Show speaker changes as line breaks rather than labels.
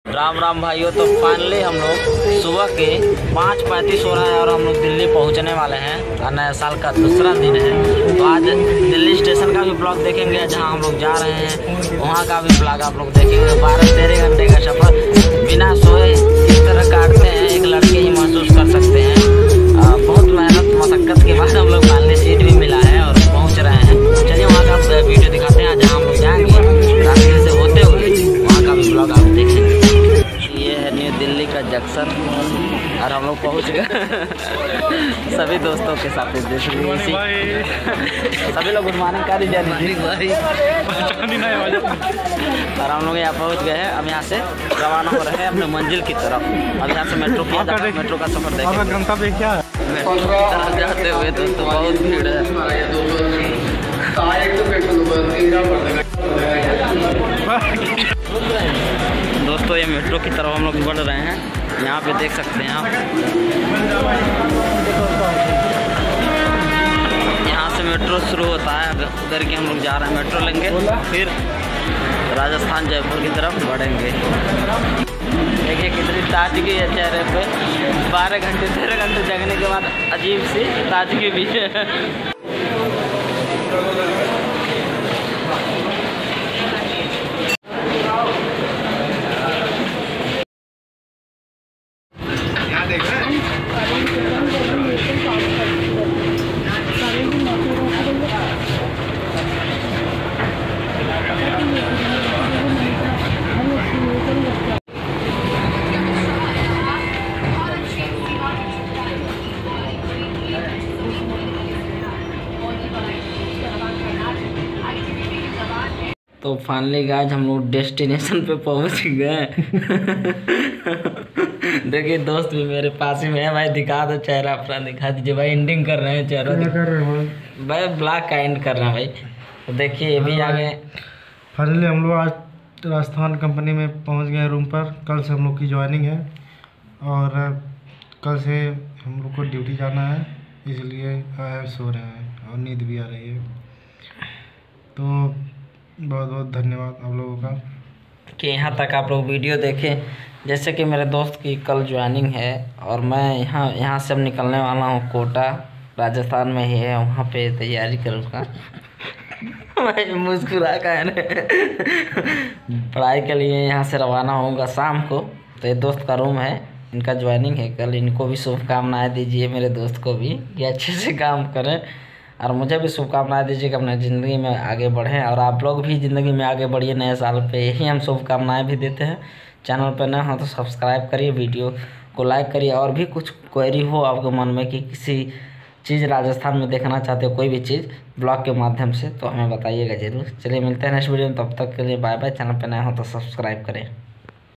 राम राम भाइयों। तो फाइनली हम लोग सुबह के 5:35 हो रहा है और हम लोग दिल्ली पहुंचने वाले हैं। नया साल का दूसरा दिन है, तो आज दिल्ली स्टेशन का भी ब्लॉग देखेंगे, जहां हम लोग जा रहे हैं वहां का भी ब्लॉग आप लोग देखेंगे। 12-13 घंटे का सफ़र बिना सोए किस तरह काटते हैं एक लड़के ही महसूस कर सकते हैं। बहुत मेहनत मशक्क़त के बाद हम लोग फाइनली सीट भी मिला है और पहुँच रहे हैं। चलिए वहाँ का वीडियो दिखाते हैं, जहाँ हम लोग जाएँगे रास्ते से होते हुए वहाँ का भी ब्लॉग आप देखेंगे। ये है न्यू दिल्ली का जंक्शन और हम लोग पहुंच गए सभी दोस्तों के साथ। सभी लोग गुड मॉर्निंग कर दीजिए और हम लोग यहाँ पहुंच गए हैं। अब यहाँ से रवाना हो रहे हैं अपने मंजिल की तरफ। अब यहाँ से मेट्रो का सफर देखेंगे।
गंतव्य क्या है?
मेट्रो की तरफ जाते हुए दोस्तों बहुत भीड़ है। दोस्तों ये मेट्रो की तरफ हम लोग बढ़ रहे हैं। यहाँ पे देख सकते हैं आप, यहाँ से मेट्रो शुरू होता है। उधर की हम लोग जा रहे हैं, मेट्रो लेंगे फिर राजस्थान जयपुर की तरफ बढ़ेंगे। देखिए कितनी ताजगी है चेहरे पे। 13 घंटे जगने के बाद अजीब सी ताजगी भी है। तो फाइनली गाइस हम लोग डेस्टिनेशन पे पहुंच गए। देखिए दोस्त भी मेरे पास ही में है। भाई दिखा दो चेहरा अपना, दिखा दीजिए भाई। एंडिंग कर रहे हैं चेहरा, कर रहे हैं भाई, ब्लॉग का एंड कर रहे हैं भाई। तो देखिए ये भी आ गए।
फाइनली हम लोग आज राजस्थान कंपनी में पहुंच गए रूम पर। कल से हम लोग की ज्वाइनिंग है और कल से हम लोग को ड्यूटी जाना है, इसलिए सो रहे हैं और नींद भी आ रही है। तो बहुत बहुत धन्यवाद आप लोगों का
कि यहाँ तक आप लोग वीडियो देखें। जैसे कि मेरे दोस्त की कल ज्वाइनिंग है और मैं यहाँ से अब निकलने वाला हूँ। कोटा राजस्थान में ही है, वहाँ पे तैयारी करूँगा। मैं मुस्कुरा का है पढ़ाई के लिए यहाँ से रवाना होऊंगा शाम को। तो ये दोस्त का रूम है, इनका ज्वाइनिंग है कल। इनको भी शुभकामनाएँ दीजिए, मेरे दोस्त को भी, कि अच्छे से काम करें और मुझे भी शुभकामनाएं दीजिए कि अपने ज़िंदगी में आगे बढ़ें। और आप लोग भी ज़िंदगी में आगे बढ़िए नए साल पे, यही हम शुभकामनाएं भी देते हैं। चैनल पर नए हो तो सब्सक्राइब करिए, वीडियो को लाइक करिए। और भी कुछ क्वेरी हो आपके मन में कि किसी चीज़ राजस्थान में देखना चाहते हो, कोई भी चीज़ ब्लॉग के माध्यम से, तो हमें बताइएगा ज़रूर। चलिए मिलते हैं नेक्स्ट वीडियो में, तब तक के लिए बाय बाय। चैनल पर नए हो तो सब्सक्राइब करें।